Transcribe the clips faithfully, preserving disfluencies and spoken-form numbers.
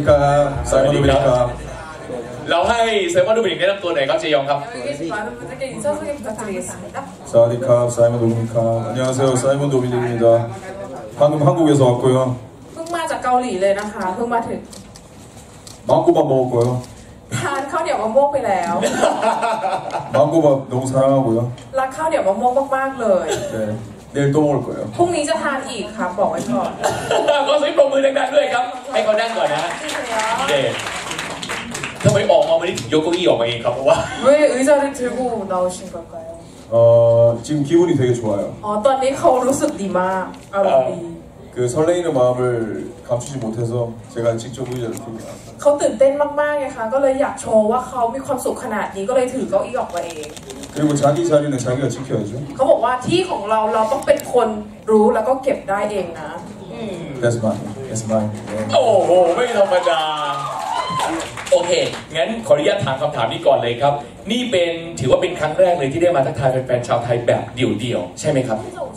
사와디카 사이먼 도미닉카 เราให้ไซมอนดูมินิกแนะนำตัวหน่อยครับเจยองครับ 사와디카 사이먼 도미닉카 안녕하세요 사이먼 도미닉입니다. 방금 한국에서 왔고요. เพิ่งมาจากเกาหลีเลยนะคะเพิ่งมาถึง 망고밥 먹었고요. ทานข้าวเหนียวมะม่วงไปแล้ว 망고밥 너무 사랑하고요. รักข้าวเหนียวมะม่วงมากๆเลย 네, 내일 또 먹을 거예요. พรุ่งนี้จะทานอีกครับบอกไว้ก่อนก็ซื้อปรบมือดังๆด้วยครับให้เขานั่งก่อนนะเด็ดทำไมออกมาไม่ได้ถึงยกเก้าอี้ออกมาเองครับเพราะว่า 왜 의자를 들고 나오신 걸까요? 어 지금 기분이 되게 좋아요. อ๋อตอนนี้เขารู้สึกดีมากอารมณ์ดี 그 설레이는 마음을 감추지 못해서 제가 직접 의자를 들고 나왔어요. เขาตื่นเต้นมากๆไงคะก็เลยอยากโชว์ว่าเขามีความสุขขนาดนี้ก็เลยถือเก้าอี้ออกมาเอง 그리고 자기 자리는 자기가 지켜야죠. เขาบอกว่าที่ของเราเราต้องเป็นคนรู้แล้วก็เก็บได้เองนะ That's mine. That's mine. โอ้โหไม่ธรรมดาโอเคงั้นขออนุญาตถามคำถามนี้ก่อนเลยครับนี่เป็นถือว่าเป็นครั้งแรกเลยที่ได้มาทักทายแฟนๆชาวไทยแบบเดี่ยวๆใช่ไหมครับ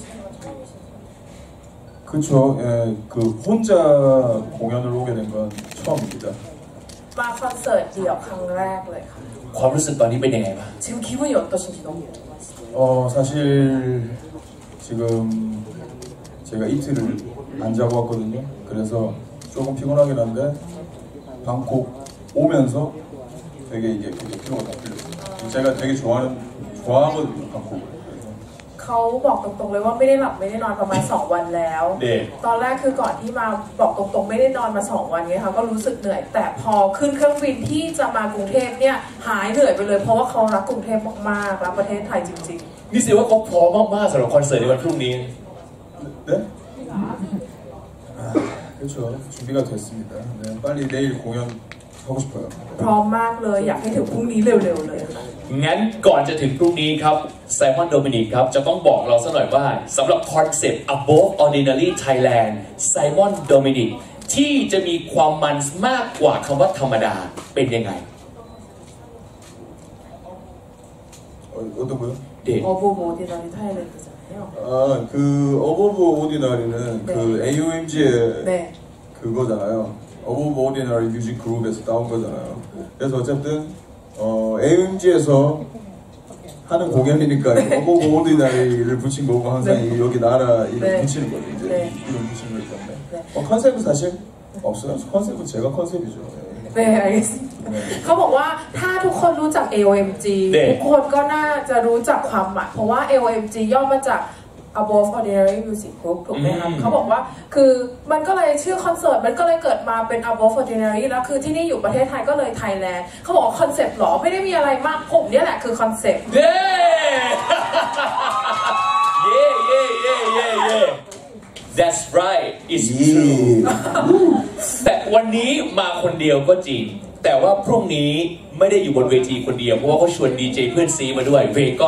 그렇죠. 예, 그 혼자 공연을 오게 된 건 처음입니다. มาคอนเสิร์ตเดี่ยวครั้งแรกเลยค่ะความรู้สึกตอนนี้เป็นยังไงบ้าง 지금 기분이 어떠신지 너무 궁금했어요. 어 사실 지금 제가 이틀을 안 자고 왔거든요. 그래서 조금 피곤하긴 한데 방콕 오면서 되게 이게 피로가 다 풀렸어요. 제가 되게 좋아하는 좋아하거든요 방콕. เขาบอกตรงๆเลยว่าไม่ได้หลับไม่ได้นอนประมาณสองวันแล้วตอนแรกคือก่อนที่มาบอกตรงๆไม่ได้นอนมาสองวันไงคะก็รู้สึกเหนื่อยแต่พอขึ้นเครื่องบินที่จะมากรุงเทพเนี่ยหายเหนื่อยไปเลยเพราะว่าเขารักกรุงเทพมากๆรักประเทศไทยจริงๆนี่แสดงว่าเขาพร้อมมากๆสำหรับคอนเสิร์ตในวันพรุ่งนี้ 네? 아, 그렇죠. 준비가 됐습니다. 네, 빨리 내일 공연 하고 싶어요. พร้อมมากเลยอยากให้ถึงพรุ่งนี้เร็วๆเลยค่ะงั้นก่อนจะถึงพรุ่งนี้ครับไซมอนโดมินิกครับจะต้องบอกเราสักหน่อยว่าสำหรับคอนเซปต์ Above Ordinary Thailand ไซมอนโดมินิกที่จะมีความมันมากกว่าคำว่าธรรมดาเป็นยังไง 어, 어떤 거요? เด็ก 어브 오디너리 타일랜드잖아요. 아, 그 어버브 오디너리는 네. 그 에이오엠지의 네. 그거잖아요. 어버브 오디너리 뮤직 그룹에서 나온 거잖아요. 그래서 어쨌든 어, 에이오엠지에서 하는 공연이니까 어버브 오디너리를 붙인 거고 항상 네. 여기 나라 이름 네. 붙이는 거죠. 이제 네. 이름 붙이는 거기 때문에 네. 어, 컨셉은 사실 없어요. 컨셉은 제가 컨셉이죠. 네, 알겠습니다. เขาบอกว่าถ้าทุกคนรู้จัก เอ โอ เอ็ม จี ทุกคนก็น่าจะรู้จักความหมายเพราะว่า เอ โอ เอ็ม จี ย่อมาจาก Above Ordinary Music Group ถูกไหมครับเขาบอกว่าคือมันก็เลยชื่อคอนเสิร์ตมันก็เลยเกิดมาเป็น Above Ordinary แล้วคือที่นี่อยู่ประเทศไทยก็เลยไทยแลนด์เขาบอกว่าคอนเซปต์หรอไม่ได้มีอะไรมากผมเนี่ยแหละคือคอนเซปต์เย้เย้เย้เย้เย้เย้ That's right it's true แต่วันนี้มาคนเดียวก็จริงแต่ว่าพรุ่งนี้ไม่ได้อยู่บนเวทีคนเดียวเพราะว่าเขาชวนดีเจเพื่อนซีมาด้วยเวกอน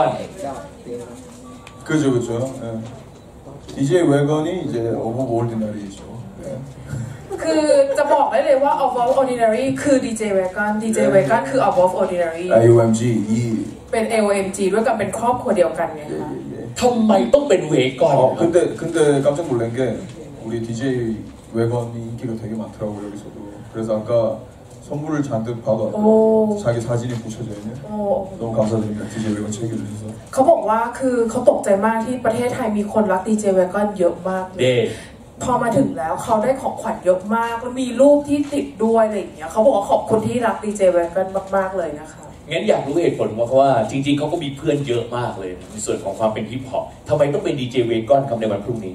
그죠 그죠. 네. 디제이 웨건이 이제 어버브 오디너리죠. 네. คือจะบอกได้เลยว่า Above Ordinary คือ ดี เจ Wagon ดี เจ Wagon คือ Above Ordinary เอ โอ เอ็ม จี E เป็น เอ โอ เอ็ม จี ด้วยกันเป็นครอบครัวเดียวกันไงคะทำไมต้องเป็นเวกอน 어, 근데 근데 깜짝 놀란 게 우리 디제이 웨건이 인기가 되게 많더라고요 여기서도. 그래서 아까 선물을 잔뜩 받아왔고 자기 사진이 붙여져 있는 너무 감사드립니다. 디제이 웨건 챙겨주셔서. เขาบอกว่าคือเขาตกใจมากที่ประเทศไทยมีคนรัก ดี เจ Wagon เยอะมากเลยพอมาถึงแล้วเขาได้ของขวัญเยอะมากแล้วมีรูปที่ติดด้วยอะไรอย่างเงี้ยเขาบอกว่าขอบคุณที่รัก ดี เจ Wagon มากๆเลยนะคะงั้นอยากรู้เหตุผลว่าเพราะว่าจริงๆเขาก็มีเพื่อนเยอะมากเลยในส่วนของความเป็นฮิปฮอปทำไมต้องเป็นดีเจเวกอนครับในวันพรุ่งนี้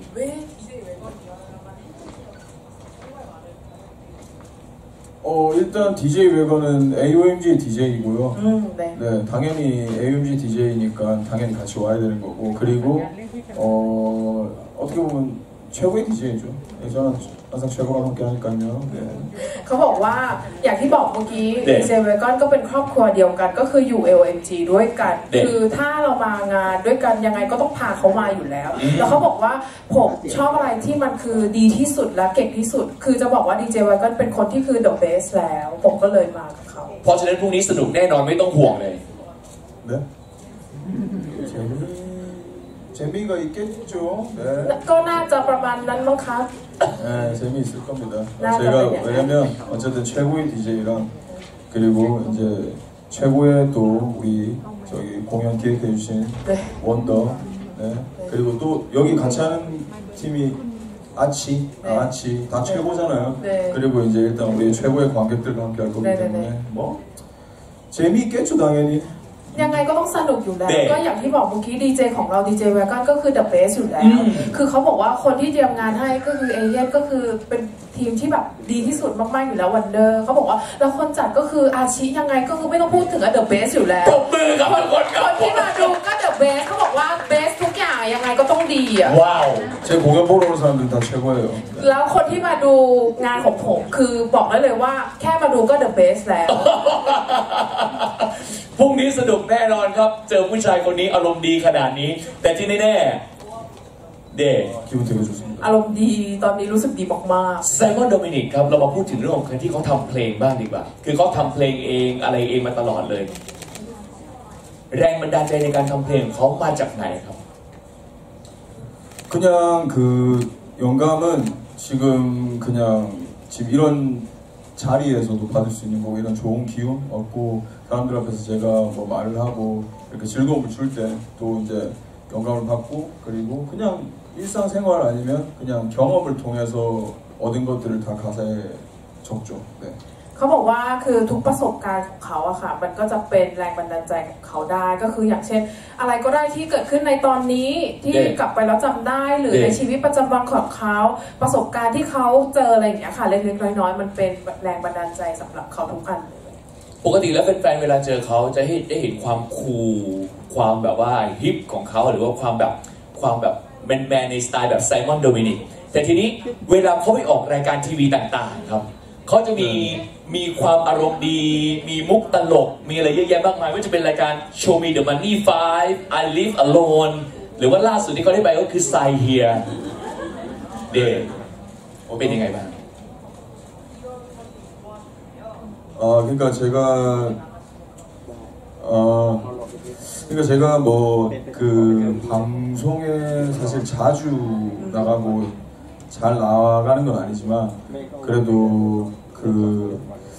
어 일단 디제이 웨건은 에이오엠지 디제이고요. 음, 네. 네, 당연히 에이오엠지 디제이니까 당연히 같이 와야 되는 거고 그리고 어 어떻게 보면 최고의 디제이죠. 네, 저는 항상 최고랑 함께 하니까요. 네. เขาบอกว่าอย่างที่บอกเมื่อกี้ ดี เจ Wagon ก็เป็นครอบครัวเดียวกันก็คืออยู่ เอ โอ เอ็ม จี ด้วยกันคือถ้าเรามางานด้วยกันยังไงก็ต้องพาเขามาอยู่แล้วแล้วเขาบอกว่าผมชอบอะไรที่มันคือดีที่สุดและเก่งที่สุดคือจะบอกว่า ดี เจ Wagon เป็นคนที่คือ the best แล้วผมก็เลยมากับเขาเพราะฉะนั้นพรุ่งนี้สนุกแน่นอนไม่ต้องห่วงเลย 네? 재미가 있겠죠. 네. ก็น่าจะประมาณนั้นมั้งคะ 네, 재미있을 겁니다. 나도 제가 그냥. 왜냐면 어쨌든 최고의 디제이랑 그리고 이제 최고의 또 우리 저기 공연 기획해주신 네. 원더, 네. 그리고 또 여기 같이 하는 팀이 아치, 네. 아, 아치 다 최고잖아요. 네. 그리고 이제 일단 우리 최고의 관객들과 함께 할 거기 네, 네, 때문에 네. 뭐 재미있겠죠 당연히. ยังไงก็ต้องสนุกอยู่แล้วเด็กก็อย่างที่บอกเมื่อกี้ดีเจของเราดีเจแวร์กันก็คือ the best อยู่แล้วอืมคือเขาบอกว่าคนที่เตรียมงานให้ก็คือเอเย่นก็คือเป็นทีมที่แบบดีที่สุดมากๆอยู่แล้ววันเดอร์เขาบอกว่าแล้วคนจัดก็คืออาชิยังไงก็คือไม่ต้องพูดถึงอะ the best อยู่แล้วปรบมือครับทุกคนคครับ นที่มาดูก็ the best เขาบอกว่า best ทุกอย่างยังไงก็ต้องดีอะว้าว 제 공연 보러 오는 사람들 다 최고예요. แล้วคนที่มาดูงานของผมคือบอกได้เลยว่าแค่มาดูก็ the best แล้วพรุ่งนี้สนุกแน่นอนครับ เจอผู้ชายคนนี้อารมณ์ดีขนาดนี้ แต่ที่แน่ๆเด็ก 기분 되게 좋습니다. อารมณ์ดีตอนนี้รู้สึกดีมากไซมอนโดมินิกครับเรามาพูดถึงเรื่องของการที่เขาทำเพลงบ้างดีกว่า คือเขาทำเพลงเองอะไรเองมาตลอดเลย แรงบันดาลใจในการทำเพลงของเขามาจากไหนครับ 그냥 그 영감은 지금 그냥 지금 이런 자리에서도 받을 수 있는 거고 이런 좋은 기운 얻고 사람들 앞에서 제가 뭐 말을 하고 이렇게 즐거움을 줄 때 또 이제 영감을 받고 그리고 그냥 일상생활 아니면 그냥 경험을 통해서 얻은 것들을 다 가사에 적죠. 네. ๆเขาบอกว่าคือทุกประสบการณ์ของเขาอะค่ะมันก็จะเป็นแรงบันดาลใจของเขาได้ก็คืออย่างเช่น อะไรก็ได้ที่เกิดขึ้นในตอนนี้ที่เด็กกลับไปแล้วจำได้หรือเด็กในชีวิตประจำวันของเขาประสบการณ์ที่เขาเจออะไรอย่างเงี้ยค่ะเล็กๆน้อยๆมันเป็นแรงบันดาลใจสำหรับเขาทุกอันเลยปกติแล้วแฟนๆเวลาเจอเขาจะให้ได้เห็นความคูลความแบบว่าฮิปของเขาหรือว่าความแบบความแบบแมนๆในสไตล์แบบไซมอนโดมินิกแต่ทีนี้เวลาเขาไปออกรายการทีวีต่างๆครับเขาจะมีมีความอารมณ์ดี มีมุกตลก มีอะไรเยอะแยะมากมายว่าจะเป็นรายการ Show Me the Money Five I Live Alone หรือว่าล่าสุดที่เขาได้ไปก็คือ Sign Here เด็กเป็นยังไงบ้าง 아 그러니까 제가 어 그러니까 제가 뭐 그 방송에 사실 자주 나가고 잘 나가는 건 아니지만 그래도 그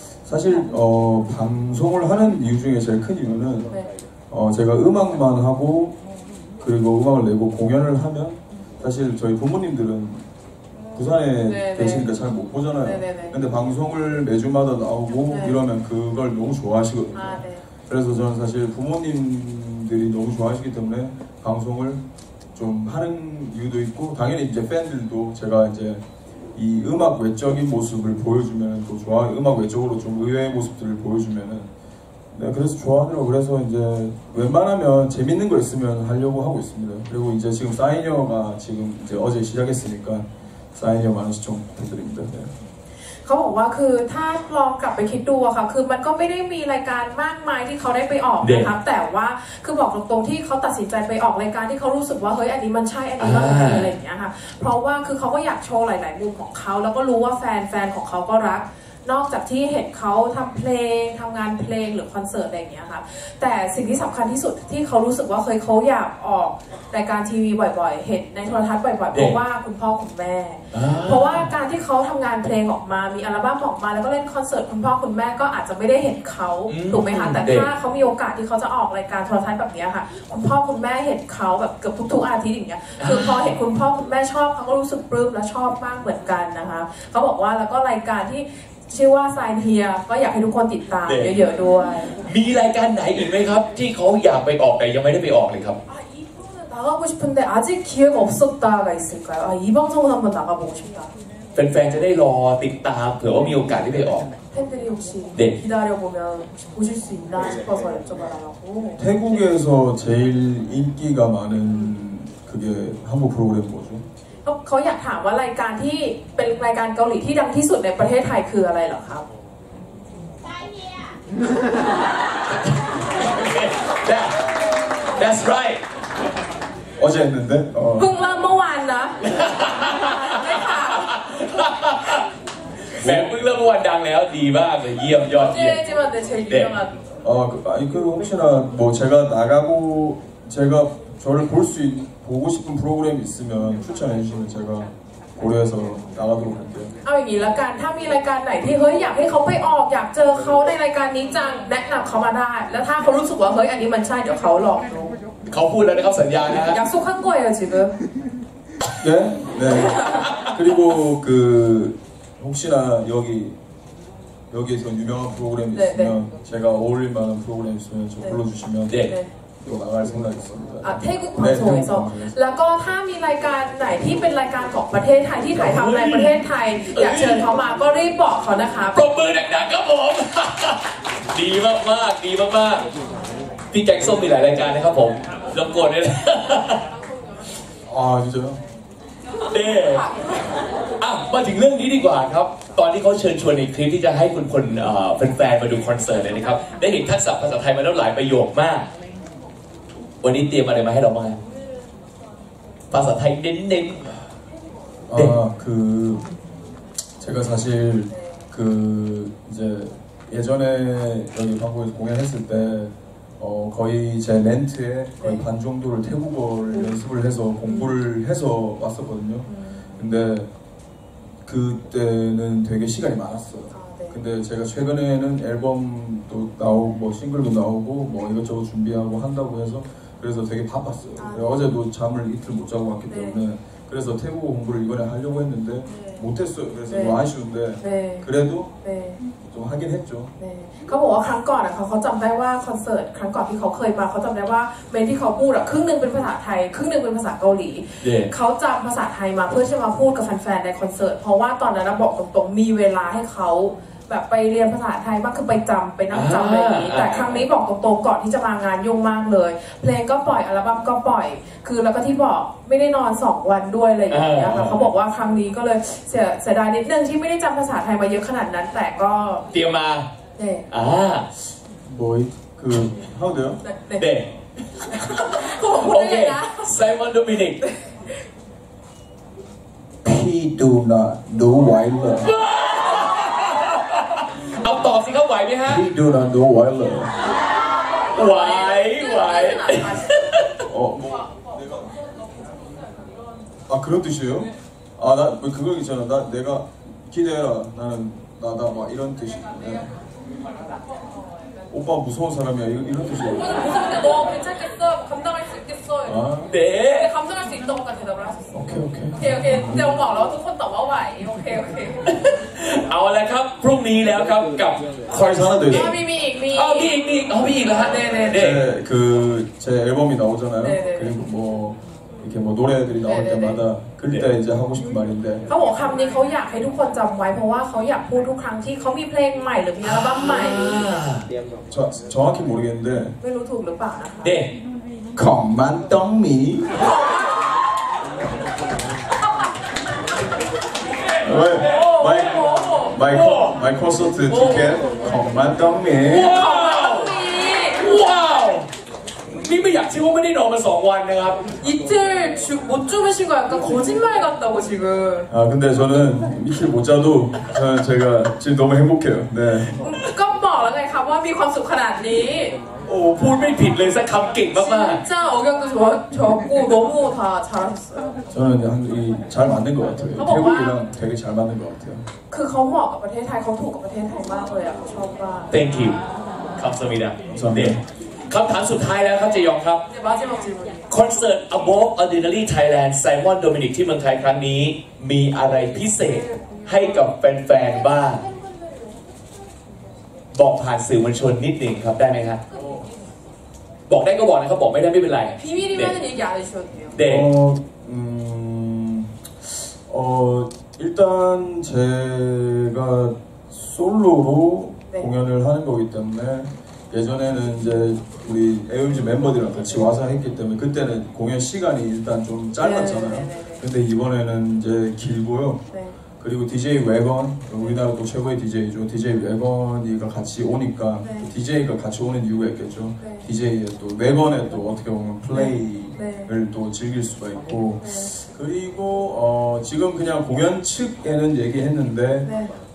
사실 어 방송을 하는 이유 중에 제일 큰 이유는 어 제가 음악만 하고 그리고 음악을 내고 공연을 하면 사실 저희 부모님들은 부산에 네네. 계시니까 잘 못 보잖아요. 네네네. 근데 방송을 매주마다 나오고 네. 이러면 그걸 너무 좋아하시거든요. 아, 네. 그래서 저는 사실 부모님들이 너무 좋아하시기 때문에 방송을 좀 하는 이유도 있고 당연히 이제 팬들도 제가 이제 이 음악 외적인 모습을 보여주면 또 좋아 음악 외적으로 좀 의외의 모습들을 보여주면은 네 그래서 좋아하더라고. 그래서 이제 웬만하면 재밌는 거 있으면 하려고 하고 있습니다. 그리고 이제 지금 사이녀가 지금 이제 어제 시작했으니까 사이녀 많은 시청 부탁드립니다. 네. เขาบอกว่าคือถ้าลองกลับไปคิดดูอะค่ะคือมันก็ไม่ได้มีรายการมากมายที่เขาได้ไปออกนะคะแต่ว่าคือบอกตรงๆที่เขาตัดสินใจไปออกรายการที่เขารู้สึกว่าเฮ้ยอันนี้มันใช่อันนี้มันดีอะไรอย่างเงี้ยค่ะเพราะว่าคือเขาก็อยากโชว์หลายๆมุมของเขาแล้วก็รู้ว่าแฟนแฟนของเขาก็รักนอกจากที่เห็นเขาทำเพลงทำงานเพลงหรือคอนเสิร์ตอะไรอย่างเงี้ยค่ะแต่สิ่งที่สำคัญที่สุดที่เขารู้สึกว่าเคยเขาอยากออกรายการทีวีบ่อยๆเห็นในโทรทัศน์บ่อยๆเพราะว่าคุณพ่อคุณแม่เพราะว่าการที่เขาทำงานเพลงออกมามีอัลบั้มออกมาแล้วก็เล่นคอนเสิร์ตคุณพ่อคุณแม่ก็อาจจะไม่ได้เห็นเขาถูกไหมคะแต่ถ้าเขามีโอกาสที่เขาจะออกรายการโทรทัศน์แบบนี้ค่ะคุณพ่อคุณแม่เห็นเขาแบบเกือบทุกๆอาทิตย์อย่างเงี้ยคือพอเห็นคุณพ่อคุณแม่ชอบเขาก็รู้สึกปลื้มและชอบมากเหมือนกันนะคะเขาบอกว่าแล้วก็รายการที่ชื่อว่า Sign Here ก็อยากให้ทุกคนติดตามเยอะๆด้วยมีรายการไหนอีกไหมครับ ที่เขาอยากไปออกแต่ยังไม่ได้ไปออกเลยครับ 아, 이거는 나가고 싶은데 아직 기회가 없었다가 있을까요? 아, 이 방송은 한번 나가보고 싶다. แฟนๆจะได้รอติดตามเผื่อว่ามีโอกาสได้ไปออก 팬들이 혹시 네. 기다려보면 혹시 보실 수 있나 싶어서 여쭤봐달라고. 태국에서 제일 인기가 많은 그게 한국 프로그램 뭐죠? เขาอยากถามว่ารายการที่เป็นรายการเกาหลีที่ดังที่สุดในประเทศไทยคืออะไรเหรอครับ That, That's right 어제 했는데? 어. เพิ่งเริ่มเมื่อวานนะไม่ค่ะแหมเพิ่งเริ่มเมื่อวันดังแล้วดีมากเลยเยี่ยมยอดเยี่ยม 찌레지만 내 제일 유명한 어, 그, 아니 그 혹시나 뭐 제가 나가고 제가 저를 볼 수 보고 싶은 프로그램이 있으면 추천해 주시면 제가 고려해서 나가도록 할게요. เอาอย่างนี้ละกันถ้ามีรายการไหนที่เฮ้ยอยากให้เขาไปออกอยากเจอเขาในรายการนี้จังแนะนำเขามาได้แล้วถ้าเขารู้สึกว่าเฮ้ยอันนี้มันใช่เดี๋ยวเขาลองดูเขาพูดแล้วนะครับสัญญานะฮะ 약속한 거예요 지금. 네, 네. 그리고 그 혹시나 여기 여기에서 유명한 프로그램 네, 있으면 제가 어울릴 만한 프로그램 있으면 저 네. 불러주시면 네. 또 나갈 생각이 있습니다. อ่ะเทกุพังโซยซอแล้วก็ถ้ามีรายการไหนที่เป็นรายการของประเทศไทยที่ถ่ายทำในประเทศไทยอยากเชิญเขามาก็รีบบอกเขานะคะปรบมือดังๆครับผม ดีมากๆดีมากๆพี่แกงส้มมีหลายรายการนะครับผมรบกวนด้วยนะ 아 진짜요? เด้อ่ะมาถึงเรื่องนี้ดีกว่าครับ ตอนที่เขาเชิญชวนในคลิปที่จะให้คุณคนเอ่อแฟนๆมาดูคอนเสิร์ตเลยนะครับได้เห็นทักษะภาษาไทยมาแล้วหลายประโยคมาก วันนี้เตรียมอะไรมาให้เราบ้างภาษาไทยเน้น 아 그 제가 사실 그 이제 예전에 여기 한국에서 공연했을 때 어, 거의 제 멘트에 거의 반 정도를 태국어를 연습을 해서 공부를 해서 왔었거든요. 근데 그때는 되게 시간이 많았어요. 근데 제가 최근에는 앨범도 나오고 뭐 싱글도 나오고 뭐 이것저것 준비하고 한다고 해서 그래서 되게 바빴어요. 어제도 잠을 이틀 못 자고 왔기 때문에 그래서 태국어 공부를 이번에 하려고 했는데 네. 못했어요. 그래서 네. 뭐 아쉬운데 네. 그래도 네. 좀 하긴 했죠. เขาบอกว่าครั้งก่อนอะเขาเขาจำได้ว่าคอนเสิร์ตครั้งก่อนที่เขาเคยมาเขาจำได้ว่าเมนที่เขาพูดอะครึ่งหนึ่งเป็นภาษาไทยครึ่งหนึ่งเป็นภาษาเกาหลีๆเด้เขาจำภาษาไทยมาเพื่อจะมาพูดกับแฟนๆในคอนเสิร์ตเพราะว่าตอนนั้นนะบอกตรงๆมีเวลาให้เขาแบบไปเรียนภาษาไทยมากคือไปจำไปนั่งจำอะไรอย่างนี้แต่ครั้งนี้บอกตรงๆก่อนที่จะมางานยุ่งมากเลยเพลงก็ปล่อยอัลบั้มก็ปล่อยคือแล้วก็ที่บอกไม่ได้นอนสองวันด้วยอะไรอย่างเงี้ยค่ะเขาบอกว่าครั้งนี้ก็เลยเสียเสียดายนิดนึงที่ไม่ได้จำภาษาไทยมาเยอะขนาดนั้นแต่ก็เตรียมมาเนี่ยอ่า 뭐 그 하우드요? เด้เขาบอกพูดโอได้เคเลยนะไซมอนโดมินิก 피두나 노와일러 เอาตอบสิครับไหวไหมฮะ 피두나 노와일러 ไหวไหว 어, 뭐 내가 아 그런 뜻이에요? 아 나 뭐 그거 있잖아. 나 내가 기대해라. 나는 나다 막 이런 뜻이. 네. 오빠 무서운 사람이야. 이런, 이런 뜻이에요. 무서운데 너 괜찮겠어? 감당할 수 있겠어? 아 เด้ 근데 감당할 수 있다고 대답을 하셨어. 오케이 오케이. 오케이 오케이. 제가บอกแล้วทุกคนตอบว่าไหวโอเคโอเคเอาละครับพรุ่งนี้แล้วครับกับคอนเสิร์ต 하나 더 อ๋อ 있어요. มีมีอีกมีเอามีอีกมีอีกเอามีอีกแล้วฮะเน่เน่เน่ 제그제 앨범이 나오잖아요. 네네네. 그리고 뭐 이렇게 뭐 노래들이 나올 네네네. 때마다 그때 이제 하고 싶은 말인데 เขาบอกคำนี้เขาอยากให้ทุกคนจำไว้เพราะว่าเขาอยากพูดทุกครั้งที่เขามีเพลงใหม่หรือมีอัลบั้มใหม่ 저, 정확히 모르겠는데 ไม่รู้ถูกหรือเปล่านะคะเด้ 컴만 떡미 왜 마이 마이 콘- 마이 콘서트 티켓 컴만 떡미 ว้าวว้าวนี่ไม่อยากเชื่อว่าไม่ได้นอนมาสองวันนะครับ 이틀 주, 못 주무신 거 약간 거짓말 같다고 지금 아 근데 저는 이틀 못 자도 저는 제가 지금 너무 행복해요. 네. ก็บอกแล้วไงคะว่ามีความสุขขนาดนี้โอ้พูดไม่ผิดเลยสักคำเก่งมาก 진짜 억양도 좋아, 좋고 너무 다 잘하셨어요 저는 이 잘 맞는 것 같아요. 태국이랑 되게 잘 맞는 것 같아요. คือเขาเหมาะกับประเทศไทยเขาถูกกับประเทศไทยมากเลยอะเขาชอบมากๆ thank you คำสมิดาเด้คำถามสุดท้ายแล้วครับเจยองครับ 네 마지막 질문 คอนเสิร์ต Above Ordinary Thailand Simon Dominic ที่เมืองไทยครั้งนี้ มีอะไรพิเศษให้กับแฟนๆบ้าง บอกผ่านสื่อมวลชนนิดหนึ่งครับได้ไหมครับ บอกได้ก็บอกนะครับ บอกไม่ได้ไม่เป็นไร 비밀이면 얘기 안 해주셔도 돼요 เด้ 어, 음, 어, 일단 제가 솔로로 네. 공연을 하는 거기 때문에 예전에는 이제 우리 에어뮤직 멤버들이랑 같이 와서 했기 때문에 그때는 공연 시간이 일단 좀 짧았잖아요. 네, 네, 네, 네. 근데 이번에는 이제 길고요. 네. 그리고 디제이 웨건, 우리나라 또 최고의 디제이죠. 디제이 웨건이가 같이 오니까 네. 디제이가 같이 오는 이유가 있겠죠. 네. 디제이의 또 웨건의 또 어떻게 보면 플레이를 네. 또 즐길 수가 있고 네. 그리고 어 지금 그냥 공연 측에는 얘기했는데 네.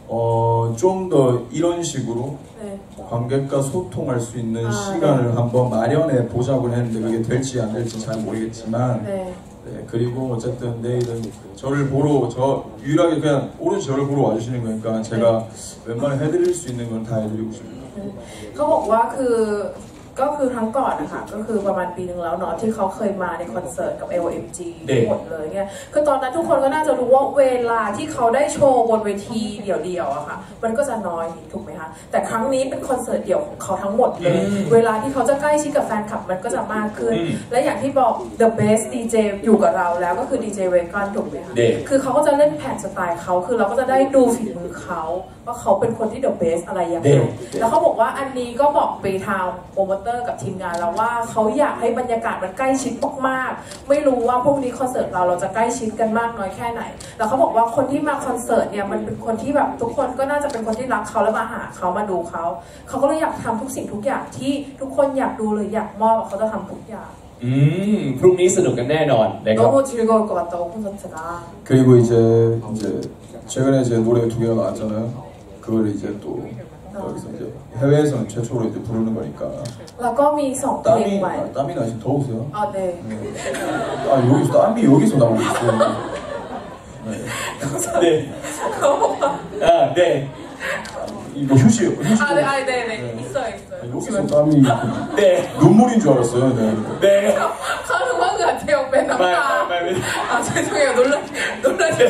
어, 좀 더 이런 식으로 네. 관객과 소통할 수 있는 아, 시간을 네. 한번 마련해 보자고 했는데 그게 될지 안 될지 잘 모르겠지만 네. 네, 그리고 어쨌든 내일은 저를 보러 저 유일하게 그냥 오로지 저를 보러 와주시는 거니까 제가 웬만하면 해드릴 수 있는 건 다 해드리고 싶습니다. เขาบอกว่าคือก็คือครั้งก่อนนะคะก็คือประมาณปีหนึ่งแล้วเนาะที่เขาเคยมาในคอนเสิร์ตกับ เอ โอ เอ็ม จีเด็กหมดเลยเนี่ยคือตอนนั้นทุกคนก็น่าจะรู้ว่าเวลาที่เขาได้โชว์บนเวทีเดี่ยวๆอะค่ะมันก็จะน้อยถูกไหมคะแต่ครั้งนี้เป็นคอนเสิร์ตเดี่ยวของเขาทั้งหมดเลยเวลาที่เขาจะใกล้ชิดกับแฟนคลับมันก็จะมากขึ้นและอย่างที่บอก The Best ดี เจ อยู่กับเราแล้วก็คือ ดี เจ เวกอนถูกไหมคะคือเขาก็จะเล่นแผ่นสไตล์เขาคือเราก็จะได้ดูฝีมือเขาว่าเขาเป็นคนที่ The Best อะไรยังไงแล้วเขาบอกว่าอันนี้ก็บอกไปทางโปรโมเตอร์กับทีมงานแล้วว่าเขาอยากให้บรรยากาศมันใกล้ชิดมากๆไม่รู้ว่าพรุ่งนี้คอนเสิร์ตเราเราจะใกล้ชิดกันมากน้อยแค่ไหนแล้วเขาบอกว่าคนที่มาคอนเสิร์ตเนี่ยมันเป็นคนที่แบบทุกคนก็น่าจะเป็นคนที่รักเขาและมาหาเขามาดูเขาเขาก็เลยอยากทำทุกสิ่งทุกอย่างที่ทุกคนอยากดูหรืออยากมอบเขาจะทำทุกอย่างอืมพรุ่งนี้สนุกกันแน่นอนนะครับ 너무 즐거울 것 같다고 콘서트가 그리고 이제 이제 최근에 제 노래 두 개가 나왔잖아요. 그걸 이제 또 여기서 이제 해외에서는 최초로 이제 부르는 거니까. แล้วก็มีสองเพลง 땀이 ใหม่ 아, 땀이 나시 더우세요? 아 네. 네. 아 여기서 땀이 여기서 나오고 있어요. 네. 네. 아, 네. 이거 휴지 휴지. 아, 네, 아, 네, 네. 있어요, 있어요. 여기서 땀이 네. 눈물인 줄 알았어요. 네. 네. 가는 것 같아요, 배 말, 나가. 말, 말. 아, 죄송해요. 놀라, 놀라세요.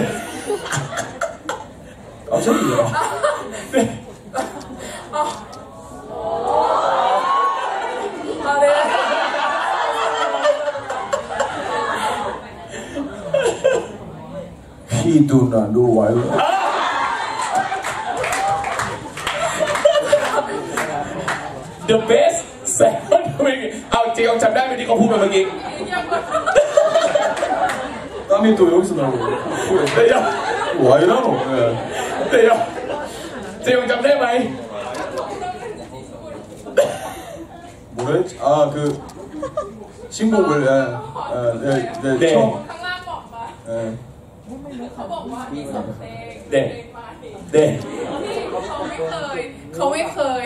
깜짝이야. 네. 아, 아, 네. 피도나 노와요. The best แซมมอนเอาจริงเอาจำได้ไหมที่เขาพูดไปเมื่อกี้ 땀이 또 여기서 나오고. เดี๋ยว 와이라노. 네. เดี๋ยวเจงจำได้ไหม 뭐랬지? 아 그 신곡을 예, 예, 네, 네, 네. 처음 ข้างล่างบอกมา 예. เขาบอกว่ามีสองเพลงเด็ก เด็กที่เขาไม่เคย เขาไม่เคย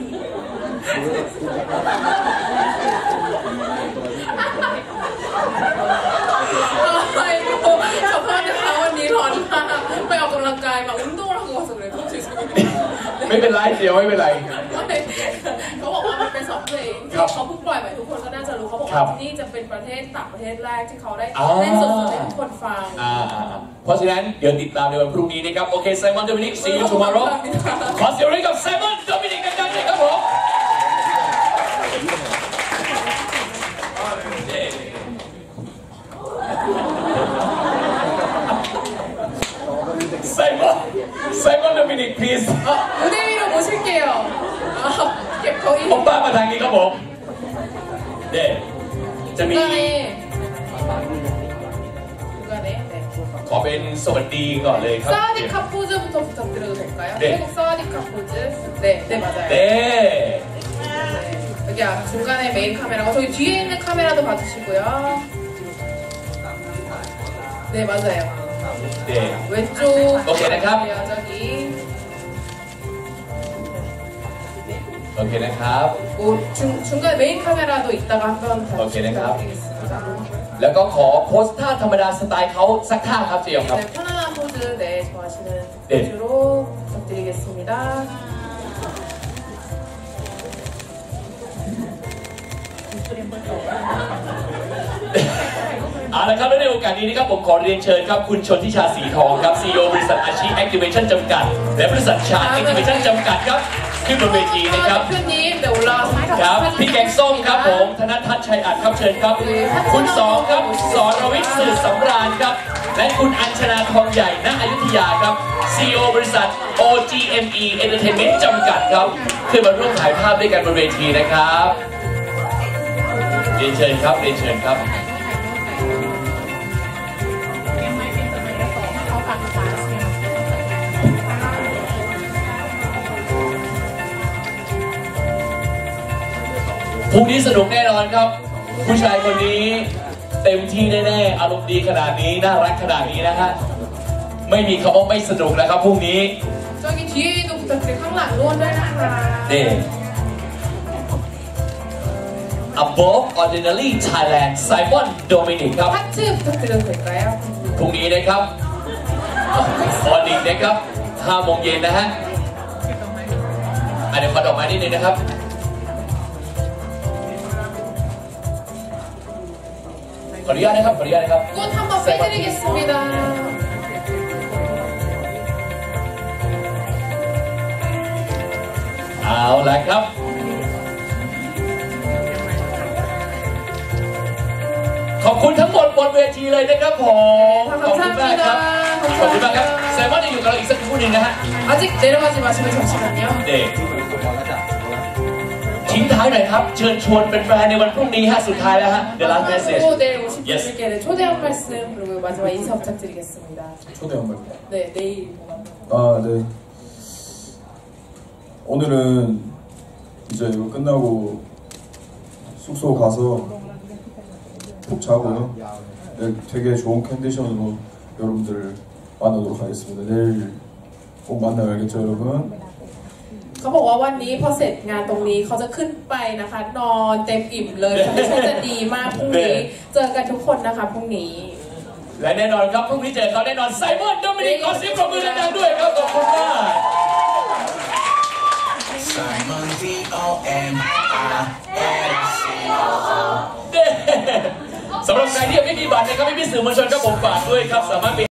아이고, 저번에 가원이 러나 왜 어금랑가이 막 운동을 하고 와서 그래. 너무 죄송해요. ไม่เป็นไรเจียวไม่เป็นไรเขาบอกว่ามันเป็นสองเพลงที่เขาเพิ่งปล่อยไปทุกคนก็น่าจะรู้เขาบอกว่าที่นี่จะเป็นประเทศต่างประเทศแรกที่เขาได้เล่นสดๆให้ทุกคนฟังอ่าเพราะฉะนั้นเดี๋ยวติดตามในวันพรุ่งนี้นะครับโอเคไซมอนโดมินิก see you tomorrow ขอเสียงให้กับไซมอนโดมินิกดังๆเลยครับผมไซมอนไซมอนโดมินิก please 어, 무대 위로 모실게요. 아, 거의 ผมป้ามาทางนี้ครับผมเด็จะมี 중간에 중간에 네. ขอเป็นสวัสดีก่อนเลยครับ 사와디카 포즈부터 부탁드려도 될까요? 네. 태국 사와디카 포즈. 네, 네 맞아요. เด้ 네. 여기 아, 중간에 메인 카메라고 저기 뒤에 있는 카메라도 봐주시고요. 네 맞아요. เด้ 왼쪽 오케이, 네, 감. 저기 โอเคนะครับ 뭐 중, 중간에 메인 카메라도 이따가 한번 다시 오케이, 네, 감. 부탁드리겠습니다. แล้วก็ขอโพสท่าธรรมดาสไตล์เขาสักท่าครับเจียวครับ 네, 편안한 포즈 네 좋아하시는 네. 포즈로 부탁드리겠습니다. เอาละครับและในโอกาสนี้นะครับผมขอเรียนเชิญครับคุณชนทิชาสีทองครับ ซี อี โอ บริษัทอาชีแอคทิเวชั่นจำกัดและบริษัทชาแอคทิเวชั่นจำกัดครับขึ้นบนเวทีนะครับ 대표님 네 올라와서 ครับพี่แกงส้มครับผมธนทัศน์ชัยอัดครับเชิญครับ คุณสองครับสรวิทย์สื่อสำราญครับและคุณอัญชนาทองใหญ่ณอยุธยาครับ ซี อี โอ บริษัท โอ จี เอ็ม อี Entertainment จำกัดครับขึ้นมาร่วมถ่ายภาพด้วยกันบนเวทีนะครับเรียนเชิญครับเรียนเชิญครับ พรุ่งนี้สนุกแน่นอนครับผู้ชายคนนี้เต็มที่แน่ๆอารมณ์ดีขนาดนี้น่ารักขนาดนี้นะฮะไม่มีคำว่าไม่สนุกนะครับพรุ่งนี้ 저희 여기 뒤에도 부탁드려요.ข้างหลังร่วมด้วยนะคะเด้ Above Ordinary Thailand Simon Dominic ครับ 하트 부탁드려도 될까요? พรุ่งนี้นะครับออนิกนะครับห้าโมงเย็นนะฮะอ่ะเดี๋ยวขอดอกไม้นิดนึงนะครับขออนุญาตนะครับขออนุญาตนะครับ 꽃 한번 빼드리겠습니다. เอาละครับ ขอบคุณทั้งหมดบนเวทีเลยนะครับผมขอบคุณมากครับขอบคุณมากครับแซมมอนจะอยู่กับเราอีกสักครู่หนึ่งนะฮะ 아직 내려가지 마시고 잠시만요. เด็กทิ้งท้ายหน่อยครับ เชิญชวนเป็นแฟนในวันพรุ่งนี้ฮะสุดท้ายแล้วฮะ The last message. 그리고 내일 오신 Yes. 분들께 초대 한 말씀 그리고 마지막 인사 부탁드리겠습니다. 초대 한 번. 네, 내일. 아, 네. 오늘은 이제 이거 끝나고 숙소 가서 푹 자고요. 내일 되게 좋은 컨디션으로 여러분들 만나도록 하겠습니다. 내일 꼭 만나요. 알겠죠, 여러분? เขาบอกว่าวันนี้พอเสร็จงานตรงนี้เขาจะขึ้นไปนะคะนอนเต็มอิ่มเลยคอนดิชั่นจะดีมากพรุ่งนี้เจอกันทุกคนนะคะพรุ่งนี้และแน่นอนครับพรุ่งนี้เจอเขาแน่นอนไซมอนโดมินิกขอเสียงปรบมือดังๆด้วยครับขอบคุณมาก Simon D O M I N C O O สำหรับใครที่ยังไม่มีบัตรนะครับพี่ๆสื่อมวลชนครับผมฝากด้วยครับสามารถไป